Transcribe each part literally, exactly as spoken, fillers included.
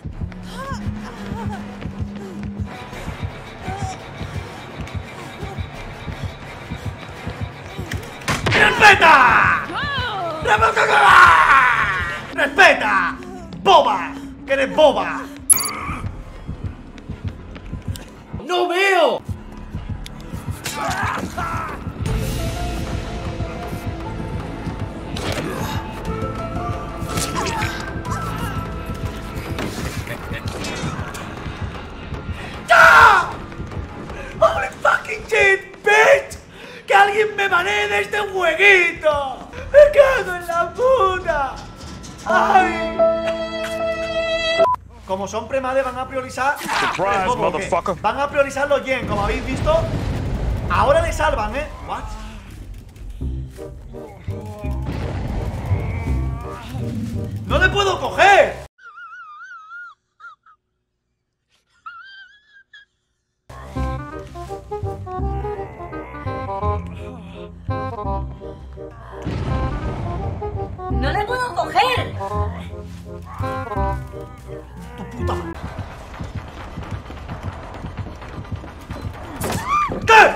¡Respeta! ¡Respeta! ¡Boba! ¡Que eres boba! ¡No veo! ¡Ya! ¡Holy fucking shit, bitch! ¡Que alguien me banee de este jueguito! ¡Me cago en la puta! ¡Ay! Como son premades van a priorizar Surprise, ¿cómo, motherfucker. Van a priorizar los Yen, como habéis visto. Ahora le salvan, ¿eh? What? ¡No le puedo coger! ¡No le puedo coger! Tu puta madre. ¿Qué?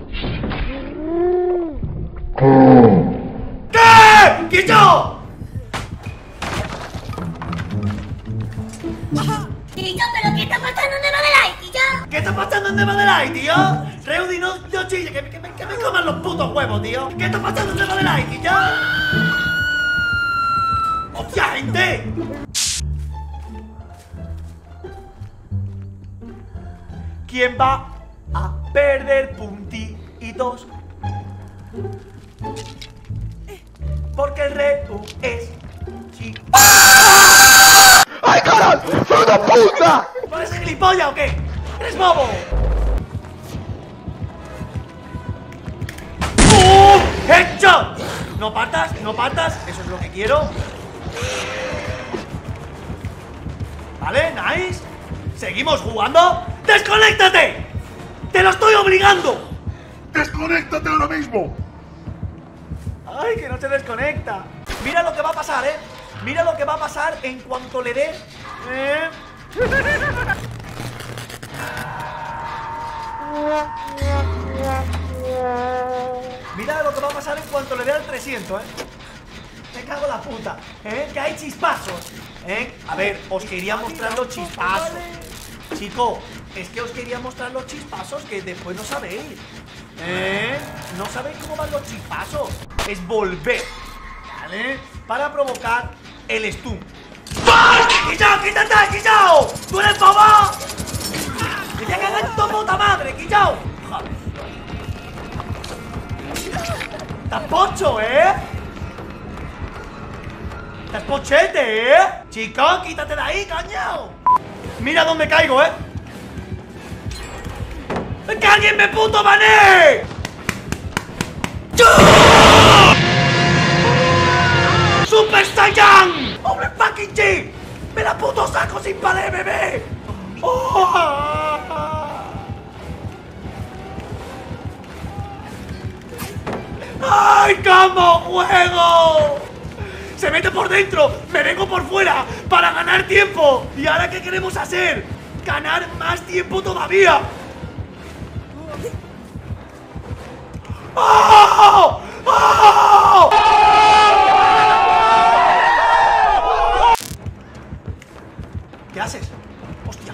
¿Qué? ¡Quillo! Quillo, ¿pero qué está pasando en Nevadelay, Quillo? ¿Qué está pasando en Nevadelay, tío? Reudy, no, no chille, que, que, que me coman los putos huevos, tío. ¿Qué está pasando en Nevadelay, tío? ¡Hostia, gente! ¿Quién va a perder puntitos? Porque el Reu es chico. ¡Ay, carajo! ¡Soy una puta! ¿No eres gilipollas o qué? ¡Eres bobo! ¡Bum! ¡Headshot! No partas, no partas. Eso es lo que quiero. Vale, nice. Seguimos jugando. ¡Desconéctate! ¡Te lo estoy obligando! ¡Desconéctate ahora mismo! ¡Ay, que no se desconecta! Mira lo que va a pasar, ¿eh? Mira lo que va a pasar en cuanto le dé... ¿Eh? Mira lo que va a pasar en cuanto le dé al trescientos, ¿eh? Me cago en la puta, ¿eh? Que hay chispazos, ¿eh? A ver, os quería mostrar los chispazos. Chico, es que os quería mostrar los chispazos que después no sabéis. ¿Eh? No sabéis cómo van los chispazos. Es volver, ¿vale? Para provocar el stun. ¡Quillao, quítate, Quillao! ¡Tú eres boba! ¡Que te cagas en tu puta madre, Quillao! Joder. ¡Estás pocho, eh! ¡Estás pochete, eh! Chico, quítate de ahí, coño. Mira dónde caigo, eh. ¡Que alguien me puto banee! ¡Super Saiyan! ¡Hombre fucking G! ¡Me la puto saco sin pared, bebé! ¡Oh! ¡Ay, cómo juego! ¡Se mete por dentro! ¡Me vengo por fuera! ¡Para ganar tiempo! ¿Y ahora qué queremos hacer? ¡Ganar más tiempo todavía! ¡Oh! ¡Oh! ¿Qué haces? ¡Hostia!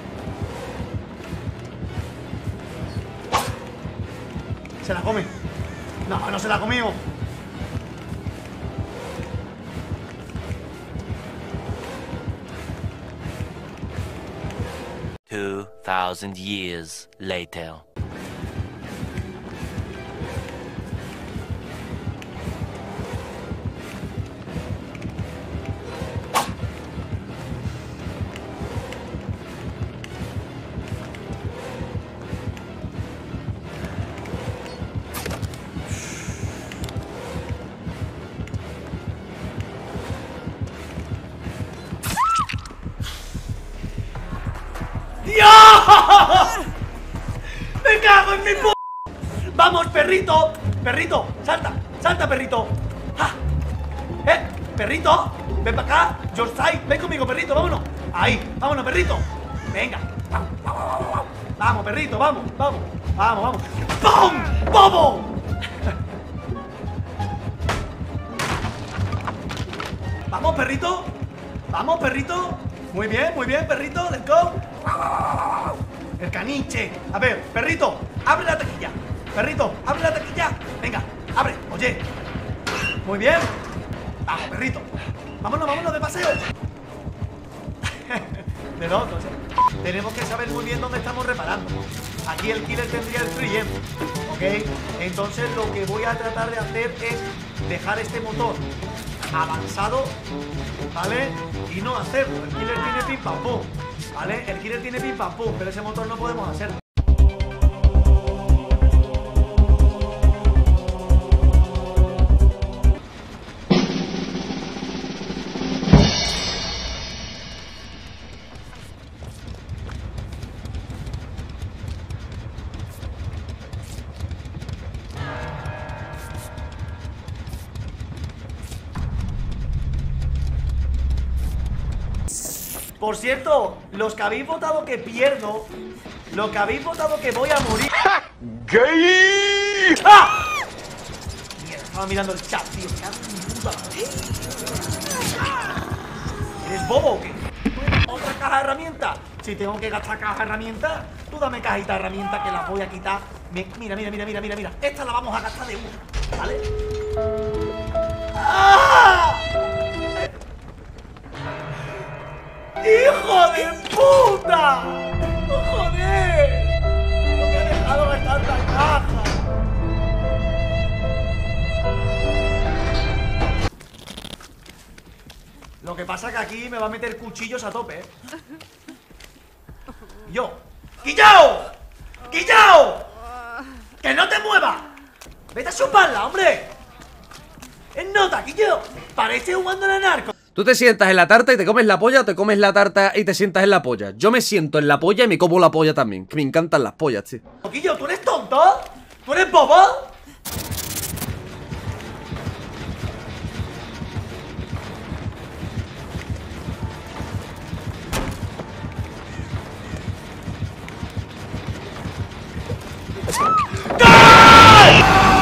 Se la come. No, no se la comió. Two thousand years later. ¡Dios! ¡Me cago en mi p***! ¡Vamos, perrito! ¡Perrito! ¡Salta! ¡Salta, perrito! ¡Ah! ¡Eh! ¡Perrito! ¡Ven para acá! ¡Your side! ¡Ven conmigo, perrito! ¡Vámonos! Ahí, vámonos, perrito. Venga. Vamos, perrito, vamos, vamos. Vamos, vamos. ¡Pum! ¡Bobo! Vamos, perrito. Vamos, perrito. Muy bien, muy bien, perrito. Let's go. El caniche. A ver, perrito, abre la taquilla. Perrito, abre la taquilla. Venga, abre, oye. Muy bien. Vamos, perrito. Vámonos, vámonos de paseo. De locos, ¿eh? Tenemos que saber muy bien dónde estamos reparando. Aquí el killer tendría el free em, ¿ok? Entonces lo que voy a tratar de hacer es dejar este motor avanzado, ¿vale? Y no hacerlo. El killer tiene pim pam pum, ¿vale? El killer tiene pim pam pum, pero ese motor no podemos hacerlo. Por cierto, los que habéis votado que pierdo, los que habéis votado que voy a morir. Gay. ¡Ah! Mierda, estaba mirando el chat, tío. Me cago en mi puta madre. ¿Eres bobo o qué? ¿Otra caja de herramientas? Si tengo que gastar caja de herramientas, tú dame cajita de herramientas que las voy a quitar. Me- Mira, mira, mira, mira, mira, mira. Esta la vamos a gastar de una, ¿vale? ¡Ah! ¡Hijo de puta! ¡Joder! No me ha dejado gastar la caja. Lo que pasa es que aquí me va a meter cuchillos a tope, ¿eh? Yo. ¡Quillao! ¡Quillao! ¡Que no te muevas! ¡Vete a chuparla, hombre! ¡Es nota, Quillo! Parece jugando en el narco. Tú te sientas en la tarta y te comes la polla, o te comes la tarta y te sientas en la polla. Yo me siento en la polla y me como la polla también, que me encantan las pollas, tío. Quillo, ¿tú eres tonto? ¿Tú eres bobo? ¿Qué?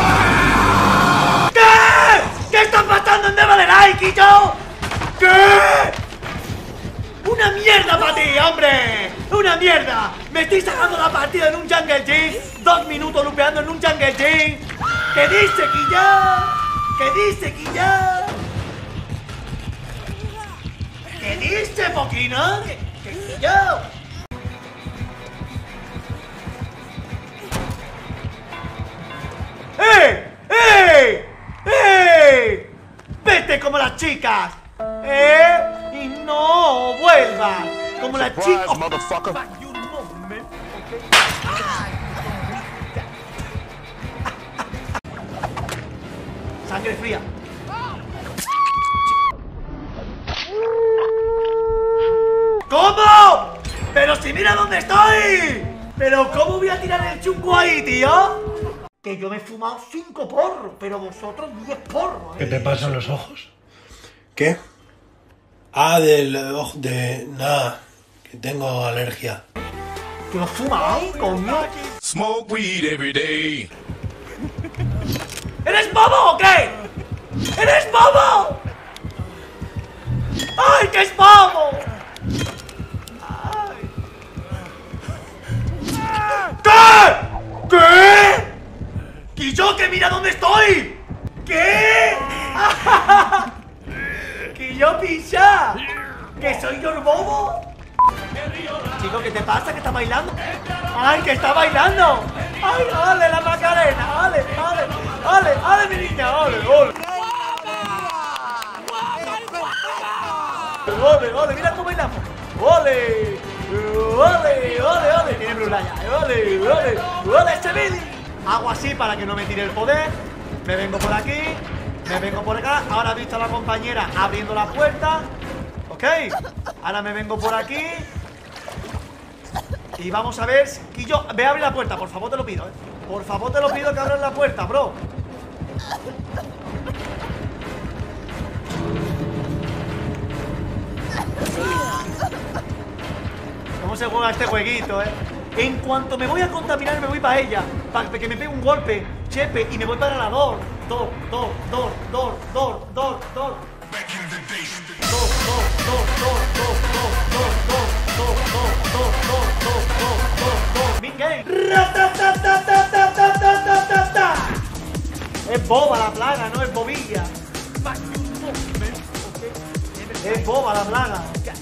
¿Qué? ¿Qué está pasando en Neverland, Quillo? ¿Qué? ¡Una mierda para ti, hombre! ¡Una mierda! ¡Me estoy sacando la partida en un Jungle Gym! ¡Dos minutos lupeando en un Jungle Gym! ¿Qué dice, Quilla? ¿Qué dice, Quilla? ¿Qué dice, Poquino? ¿Qué, qué Quilla? ¡Eh! ¡Eh! ¡Eh! ¡Vete como las chicas! ¿Eh? Y no vuelvas como las chicas. Oh, motherfucker. fuck you, moment, okay. Sangre fría. ¿Cómo? Pero si mira dónde estoy. Pero ¿cómo voy a tirar el chungo ahí, tío? Que yo me he fumado cinco porros, pero vosotros diez porros, ¿eh? ¿Qué te pasa en los ojos? ¿Qué? Ah, del ojo de... nada, que tengo alergia. ¿Que lo fumado, coño? Smoke weed every day. ¿Eres bobo o qué? ¿Eres bobo? ¡Ay, que es bobo! Ay. ¿Qué? ¿Qué? ¿Y yo que mira dónde estoy? ¿Qué? ¿Que yo pisa? ¿Que soy yo el bobo? Chico, ¿qué te pasa? ¿Que está bailando? ¡Ay, que está bailando! ¡Ay, ole la Macarena! ¡Ole, ole! ¡Ole, ole, mi niña! ¡Ole, ole! ¡Ole, ole! ¡Mira cómo bailamos! ¡Ole! ¡Ole, ole, ole! Tiene brulaya. ¡Ole, ole! ¡Ole, este vídeo! Hago así para que no me tire el poder. Me vengo por aquí. Me vengo por acá. Ahora he visto a la compañera abriendo la puerta. ¿Ok? Ahora me vengo por aquí. Y vamos a ver. Quillo, ve a abrir la puerta, por favor te lo pido, ¿eh? Por favor te lo pido que abras la puerta, bro. se juega este jueguito, eh. En cuanto me voy a contaminar, me voy para ella. Para que me pegue un golpe, Chepe, y me voy para la Dor. Dor, Dor, Dor, Dor, Dor, Dor, Dor. Dor, Dor, Dor, Dor, Dor, Dor, Dor, Dor, Dor, Dor, Dor, Dor, Dor, Dor, Dor, Dor. Min game. Ratatatatatatatata. Es boba la plaga, no es bobilla. Es boba la plaga.